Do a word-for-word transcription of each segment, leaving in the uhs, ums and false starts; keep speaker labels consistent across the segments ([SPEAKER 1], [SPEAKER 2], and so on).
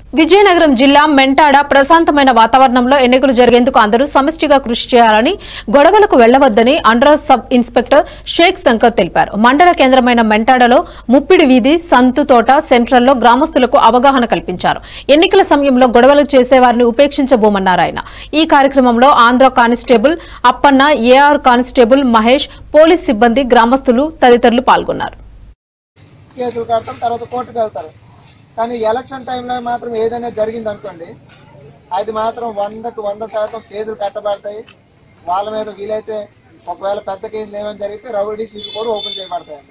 [SPEAKER 1] విజయనగరం జిల్లా మెంటాడ ప్రశాంతమైన వాతావరణంలో ఎన్నికలు జరిగేందుకు అందరూ సమిష్టిగా కృషి చేయాలని, గొడవలకు వెళ్లవద్దని under sub inspector Shaik Shankar తెలిపారు. మండల కేంద్రమైన మెంటాడలో ముప్పిడి వీధి, సంతు తోట సెంట్రల్లో గ్రామస్తులకు అవగాహన కల్పించారు. ఎన్నికల సమయంలో గొడవలు చేసేవారిని ఉపేక్షించబోమన్నారు ఆయన. ఈ కార్యక్రమంలో Andhra constable Appanna, AR constable Mahesh, police సిబ్బంది, గ్రామస్తులు తదితరులు పాల్గొన్నారు.
[SPEAKER 2] కానీ ఎలక్షన్ టైంలో మాత్రం ఏదైనా జరిగింది అనుకోండి, అది మాత్రం వందకు వంద శాతం కేసులు కట్టబడతాయి. వాళ్ళ మీద వీలైతే ఒకవేళ పెద్ద కేసులు ఏమైనా జరిగితే రౌడీ షీట్లు కూడా ఓపెన్ చేయబడతాయండి.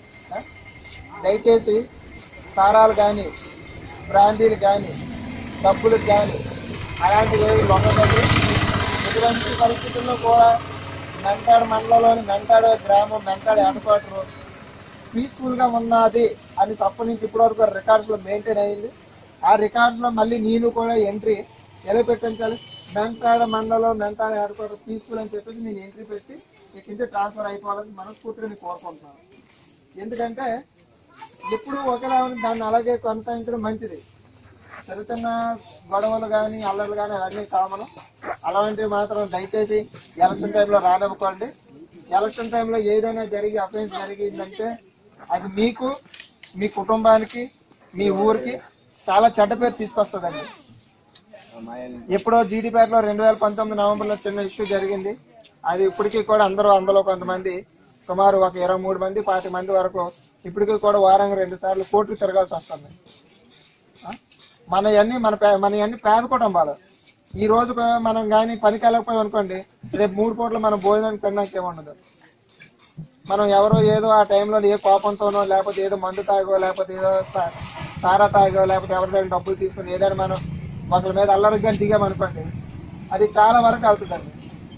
[SPEAKER 2] దయచేసి సారాలు కానీ, బ్రాందీలు కానీ, డబ్బులకు కానీ అలాంటివి ఏవి లొంగదు. ఎటువంటి పరిస్థితుల్లో కూడా మెంటాడ మండలంలోని మెంటాడ గ్రామం, మెంటాడ హెడ్ క్వార్టర్ పీస్ఫుల్గా ఉన్నది అని అప్పటి నుంచి ఇప్పటి వరకు రికార్డ్స్లో మెయింటైన్ అయ్యింది. ఆ రికార్డ్స్లో మళ్ళీ నేను కూడా ఎంట్రీ ఎలా పెట్టించాలి, మెంటాడ మండలం మెంటాడ హెడ్ క్వార్టర్ పీస్ఫుల్ అని చెప్పేసి నేను ఎంట్రీ పెట్టి ఇక్కడి నుంచి ట్రాన్స్ఫర్ అయిపోవాలని మనస్ఫూర్తిగా నేను కోరుకుంటున్నాను. ఎందుకంటే ఎప్పుడు ఒకేలా దాన్ని అలాగే కొనసాగించడం మంచిది. చిన్న చిన్న గొడవలు కానీ అల్లర్లు కానీ అవన్నీ కామను. అలాంటివి మాత్రం దయచేసి ఎలక్షన్ టైంలో రానివ్వకండి. ఎలక్షన్ టైంలో ఏదైనా జరిగి అఫెన్స్ జరిగిందంటే అది మీకు, మీ కుటుంబానికి, మీ ఊరికి చాలా చెడ్డ పేరు తీసుకొస్తుందండి. ఎప్పుడో జీడిపేటలో రెండు వేల పంతొమ్మిది నవంబర్లో చిన్న ఇష్యూ జరిగింది. అది ఇప్పటికీ కూడా అందరూ అందులో కొంతమంది సుమారు ఒక ఇరవై మూడు మంది పాతి మంది వరకు ఇప్పటికీ కూడా వారంగా రెండు సార్లు కోర్టుకు తిరగాల్సి వస్తుంది. మన అన్ని మన మన అన్ని పేద కుటుంబాలు. ఈ రోజు మనం కానీ పనికి వెళ్ళకపోయాం అనుకోండి, రేపు మూడు పూటలు మనం భోజనానికి తినడానికి ఏముండదు. మనం ఎవరో ఏదో ఆ టైంలో ఏ కోపంతోనో, లేకపోతే ఏదో మందు తాగో, లేకపోతే ఏదో సారా తాగో, లేకపోతే ఎవరి దగ్గర డబ్బులు తీసుకుని ఏదైనా మనం ఒకరి మీద అల్లరిగా దిగామనుకోండి, అది చాలా వరకు వెళ్తుందండి.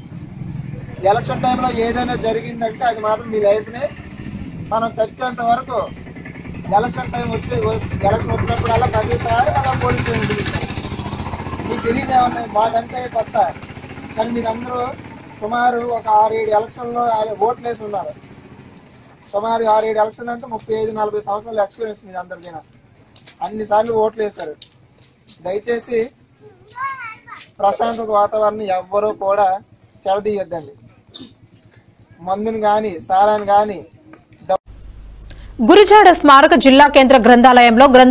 [SPEAKER 2] ఎలక్షన్ టైంలో ఏదైనా జరిగిందంటే అది మాత్రం మీ లైఫ్ని మనం చచ్చేంత వరకు ఎలక్షన్ టైం వచ్చి ఎలక్షన్ వచ్చినప్పుడు అలా ప్రతిసారి అలా పోలీస్ స్టేషన్ మీకు తెలియదు ఏమన్నా, మాకంతే కొత్త. కానీ మీరందరూ సుమారు ఒక ఆరు ఏడు ఎలక్షన్లో ఓట్లు వేసి ఉన్నారు. సుమారు ఆరు ఏడు ఎలక్షన్లు అంటే ముప్పై ఐదు నలభై సంవత్సరాల ఎక్స్పీరియన్స్ మీద అందరికీ అన్నిసార్లు ఓట్లు వేశారు. దయచేసి ప్రశాంతత వాతావరణం ఎవ్వరూ కూడా చెడదీయొద్దండి. మందుని కానీ సారాన్ని కానీ.
[SPEAKER 1] గురుజాడ స్మారక జిల్లా కేంద్ర గ్రంథాలయంలో గ్రంథ